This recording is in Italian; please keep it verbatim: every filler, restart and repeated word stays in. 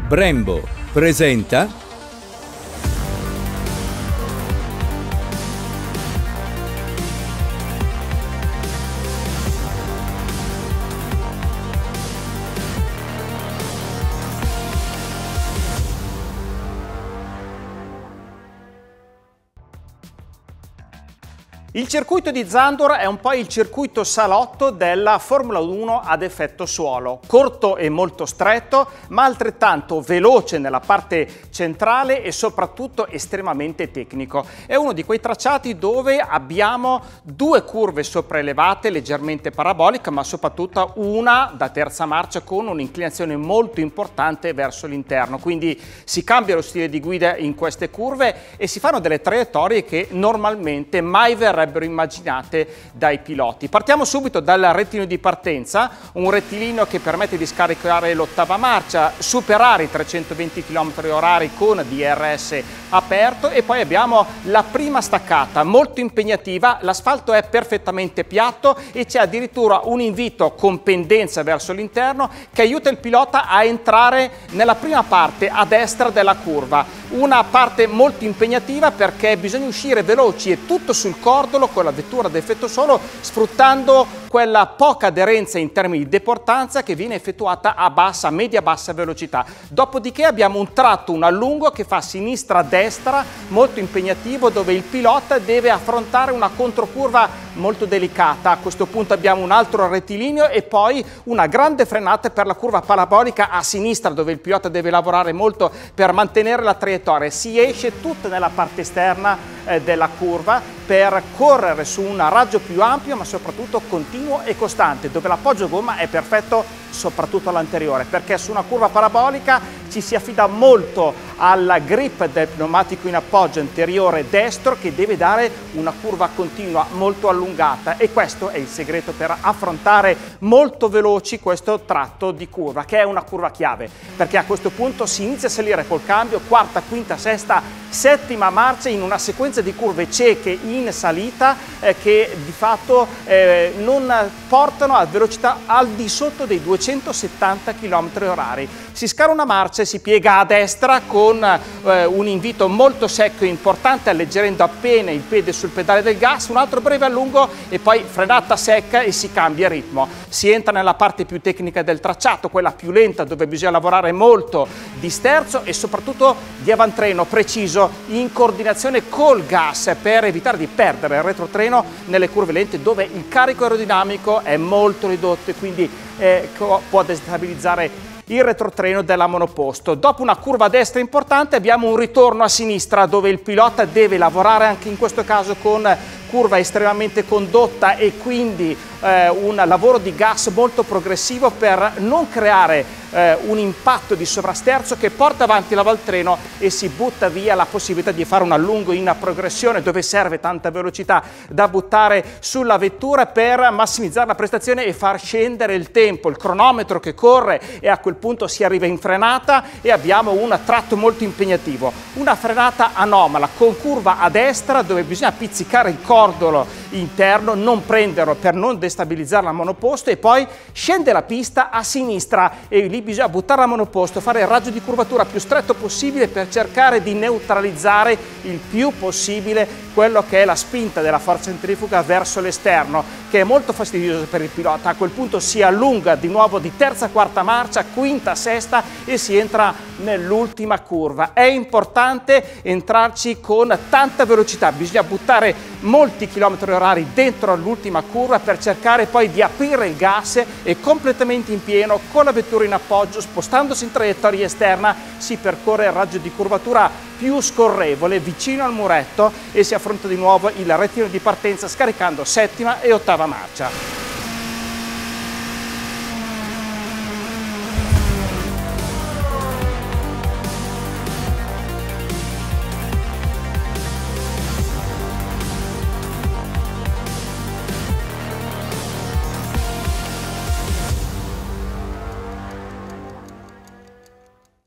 Brembo presenta Il circuito di Zandvoort è un po' il circuito salotto della Formula uno ad effetto suolo, corto e molto stretto, ma altrettanto veloce nella parte centrale e soprattutto estremamente tecnico. È uno di quei tracciati dove abbiamo due curve sopraelevate leggermente paraboliche, ma soprattutto una da terza marcia con un'inclinazione molto importante verso l'interno. Quindi si cambia lo stile di guida in queste curve e si fanno delle traiettorie che normalmente mai verrebbero immaginate dai piloti. Partiamo subito dal rettilineo di partenza, un rettilineo che permette di scaricare l'ottava marcia, superare i trecentoventi chilometri orari con D R S aperto e poi abbiamo la prima staccata molto impegnativa. L'asfalto è perfettamente piatto e c'è addirittura un invito con pendenza verso l'interno che aiuta il pilota a entrare nella prima parte a destra della curva. Una parte molto impegnativa perché bisogna uscire veloci e tutto sul cordolo con la vettura ad effetto suolo, sfruttando quella poca aderenza in termini di deportanza che viene effettuata a bassa, media-bassa velocità. Dopodiché abbiamo un tratto, un allungo che fa sinistra-destra, molto impegnativo, dove il pilota deve affrontare una controcurva molto delicata. A questo punto abbiamo un altro rettilineo e poi una grande frenata per la curva parabolica a sinistra, dove il pilota deve lavorare molto per mantenere la traiettoria. Si esce tutta nella parte esterna eh, della curva per correre su un raggio più ampio, ma soprattutto continuo e costante, dove l'appoggio gomma è perfetto soprattutto all'anteriore, perché su una curva parabolica ci si affida molto alla grip del pneumatico in appoggio anteriore destro, che deve dare una curva continua molto allungata, e questo è il segreto per affrontare molto veloci questo tratto di curva, che è una curva chiave, perché a questo punto si inizia a salire col cambio, quarta, quinta, sesta, settima marcia in una sequenza di curve cieche in salita eh, che di fatto eh, non portano a velocità al di sotto dei duecentosettanta chilometri orari. Si scala una marcia e si piega a destra con eh, un invito molto secco e importante, alleggerendo appena il piede sul pedale del gas, un altro breve allungo e poi frenata secca e si cambia ritmo. Si entra nella parte più tecnica del tracciato, quella più lenta, dove bisogna lavorare molto di sterzo e soprattutto di avantreno preciso in coordinazione col gas per evitare di perdere il retrotreno nelle curve lente, dove il carico aerodinamico è molto ridotto e quindi eh, può destabilizzare il retrotreno della monoposto. Dopo una curva a destra importante abbiamo un ritorno a sinistra, dove il pilota deve lavorare anche in questo caso con curva estremamente condotta e quindi eh, un lavoro di gas molto progressivo per non creare eh, un impatto di sovrasterzo che porta avanti l'avantreno e si butta via la possibilità di fare un allungo in progressione, dove serve tanta velocità da buttare sulla vettura per massimizzare la prestazione e far scendere il tempo, il cronometro che corre, e a quel punto si arriva in frenata e abbiamo un tratto molto impegnativo. Una frenata anomala con curva a destra, dove bisogna pizzicare il cordolo interno, non prenderlo per non destabilizzare la monoposto, e poi scende la pista a sinistra e lì bisogna buttare la monoposto, fare il raggio di curvatura più stretto possibile per cercare di neutralizzare il più possibile quello che è la spinta della forza centrifuga verso l'esterno, che è molto fastidioso per il pilota. A quel punto si allunga di nuovo di terza, quarta marcia, quinta, sesta e si entra nell'ultima curva. È importante entrarci con tanta velocità, bisogna buttare molti chilometri orari dentro l'ultima curva per cercare poi di aprire il gas e completamente in pieno con la vettura in appoggio, spostandosi in traiettoria esterna, si percorre il raggio di curvatura più scorrevole vicino al muretto e si affronta di nuovo il rettilineo di partenza scaricando settima e ottava marcia.